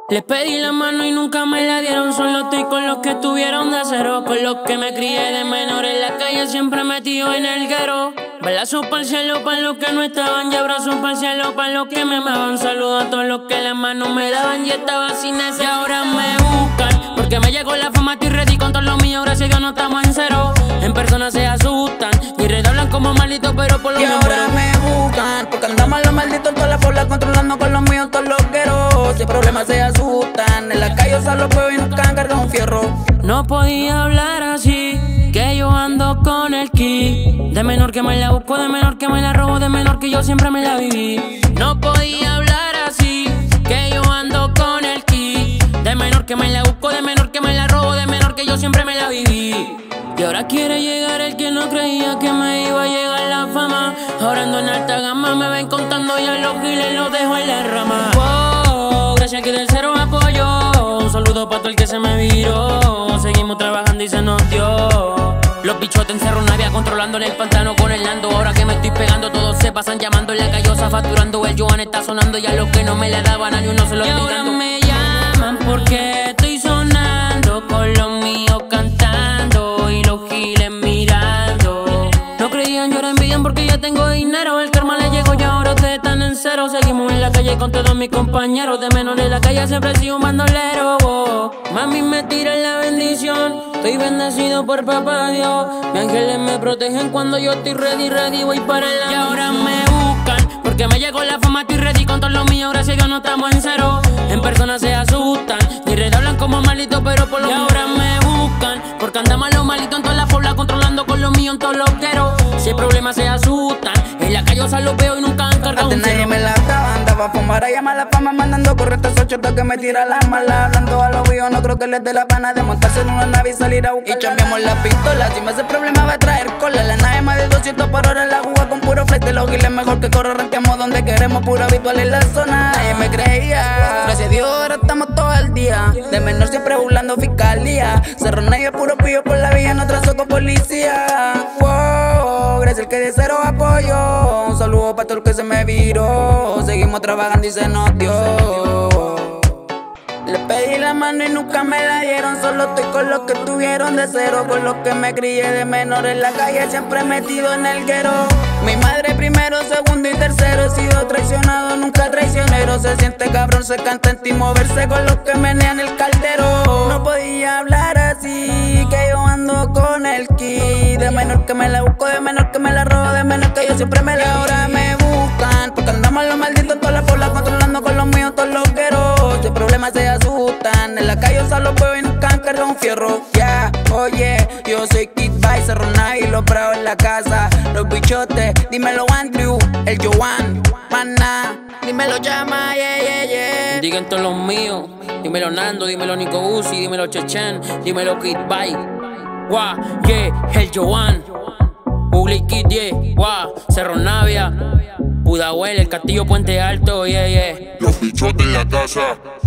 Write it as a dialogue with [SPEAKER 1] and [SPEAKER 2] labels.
[SPEAKER 1] Les pedí la mano y nunca me la dieron. Solo estoy con los que tuvieron de cero, con los que me crié de menor en la calle, siempre metido en el guero. Balazos para el cielo para los que no estaban, y abrazos para el cielo para los que me amaban. Saludos a todos los que la mano me daban y estaba sin ese. Y ahora me buscan porque me llegó la fama, estoy ready con todo lo mío. Gracias a Dios no estamos en cero. En persona se asustan y redoblan como malditos, pero por lo menos.
[SPEAKER 2] Y ahora me buscan porque andamos los malditos en toda la bola, controlando con los míos todos los gueros. Sin problemas se asustan, en la calle solo puedo y nunca han cargado un fierro.
[SPEAKER 1] No podía hablar así, que yo ando con el ki. De menor que me la busco, de menor que me la robo, de menor que yo siempre me la viví. No podía hablar así, que yo ando con el ki. De menor que me la busco, de menor que me la robo, de menor que yo siempre me la viví. Y ahora quiere llegar el que no creía que me iba a llegar la fama. Ahora ando en alta gama, me ven contando ya los giles, los dejo en la rama. Wow, gracias que del cero apoyo. Un saludo para todo el que se me viró. Seguimos trabajando y se nos dio. Los bichotes en Cerro Navia controlando en el pantano con el Nando. Ahora que me estoy pegando todos se pasan llamando en la callosa facturando. El Joan está sonando y a los que no me la daban a ni uno se lo estoy dando. Y ahora me llaman porque estoy sonando con los míos cantando y los giles mirando. No creían, yo era envidian porque ya tengo dinero. El karma le llegó y ahora ustedes están en cero. Seguimos en la calle con todos mis compañeros. De menor en la calle siempre he sido un bandolero. Mami me tira la bendición, estoy bendecido por papá Dios. Mis ángeles me protegen cuando yo estoy ready, voy para el lado. Y ahora me buscan porque me llegó la fama, estoy ready con todo lo mío. Gracias a Dios no estamos en cero. En persona se asustan y redoblan como malditos, pero por lo menos. Y ahora me buscan porque andamos los malitos en toda la pobla, controlando con lo mío en todos los gueros. Si hay problemas se asustan, en la calle yo los veo y nunca han cargado un cero.
[SPEAKER 2] Nadie me la estaba, andaba a fumar a llamar la fama, mandando correctos ocho que me tira las malas. Hablando a los víos, no creo que les dé la pena de montarse en una nave y salir a buscar. Y cambiamos la pistola, si me hace problema va a traer cola. La nave más de 200 por hora, la juega con puro flight. Los giles mejor que corro, ranqueamos donde queremos, puro habitual en la zona. Nadie me creía, gracias a Dios ahora estamos todo el día. De menor siempre burlando fiscalía. Cerro Navia puro pillo por la vía, no trazo con policía. Wow, gracias al que de cero apoyo. Un saludo para todo el que se me viró. Seguimos trabajando y se nos dio. Les pedí la mano y nunca me la dieron. Solo estoy con los que tuvieron de cero, con los que me crié de menor en la calle, siempre metido en el guero. Mi madre primero, segundo y tercero. He sido traicionado, nunca traicionero. Se siente cabrón, se canta en ti moverse con los que menean el caldero. No podía hablar así, que yo ando con el ki. De menor que me la busco, de menor que me la robo, de menor que yo siempre me la. Y ahora me buscan porque andamos los malditos en toda la bola, controlando con los míos todos los gueros. Sin problemas se asustan, en la calle solo puedo y nunca han cargado un fierro. Ya, oye, yo soy Kid By, Cerro Navia y los bravos en la casa. Los bichotes, dímelo Andrew, el Joan, Maná, dímelo Llama, yeah.
[SPEAKER 1] Digan todos los míos, dímelo Nando, dímelo Nico Uzi, dímelo Chechen, dímelo Kid By. Guau, el Joan, Ugly Kid, guau, Cerro Navia, Pudahuel, el Castillo Puente Alto,
[SPEAKER 3] Los bichotes en la casa.